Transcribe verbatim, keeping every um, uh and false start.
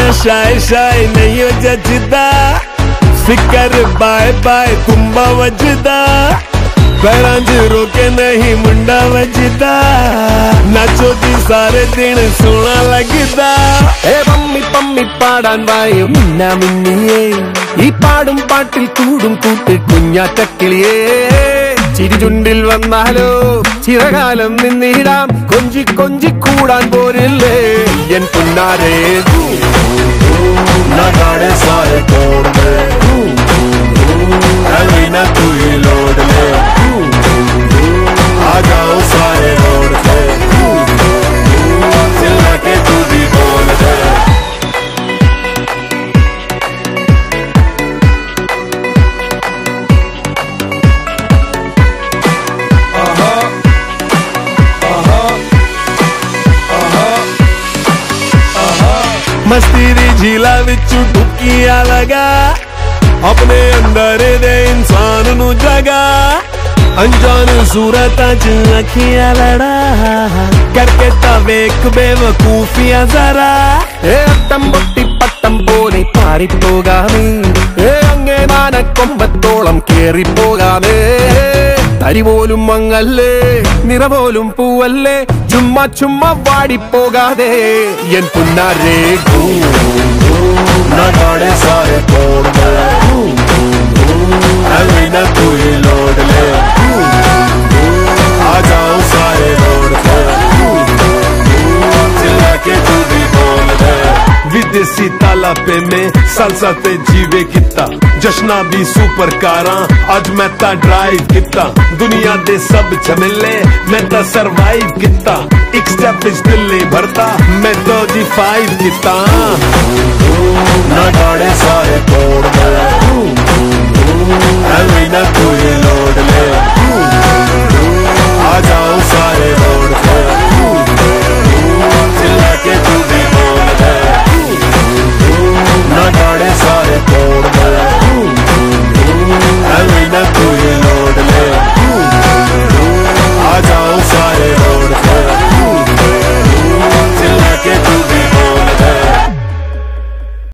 मैं शाय शाय नहीं हो जजदा, फिकर बाय बाय कुंभा वजदा, पैरां च रोके नहीं मुंडा वजदा, नाचो जी सारे दिन सोना लगदा। ए पम्मी पम्मी पाടാन वायो मिन्ना मिन्निये, ഈ പാടും പാട്ടിൽ കൂടും കൂട്ട് കുഞ്ഞാറ്റക്കിളിയേ, ചിരി ചുണ്ടിൽ വന്നാലോ ചിരകാലം നിന്നിടാം, കൊഞ്ചി കൊഞ്ചി കൂടാൻ പോരില്ലേ എൻ പുന്നാരേ। नगाड़े सारे तोड़ दे, अलीना तू ही लोड ले, आ जाओ सारे रोड पे, चिल्ला के तू भी बोल दे। मस्ती दी झीला विचू डुबकियां लगा, अपने अंदर दे इंसान नू जगा, अनजान सूरतां च अखियां लड़ा, करके ता वेख बेवकूफियां जरा। ഏ അട്ടം പൊട്ടി പട്ടം പോലെ പാറിപ്പോകാമേ, ഏ അങ്ങേ മാനക്കൊമ്പത്തോളം കേറിപ്പോകാമേ, തരി പോലും മങ്ങല്ലേ നിറ പോലും പൂവല്ലേ, ചുമ്മാ ചുമ്മാ വാടിപ്പോകാതെ എൻ പുന്നാരേ। नगाड़े सारे तोड़ दे, अलीना तू ही लोड ले, आ जाओ सारे रोड पे, चिल्ला के तू भी बोल दे। विदेशी ताला पे में सालसा ते जीवे किता, जश्ना भी सुपर कारा अज मैं ता ड्राइव किता, दुनिया दे सब झमेले मैं ता सरवाइव किता, एक स्टेप इस दिल्ली भरता मैं तो जी फाइव किता। नगाड़े सारे तोड़ दे, अलीना तू ही लोड ले,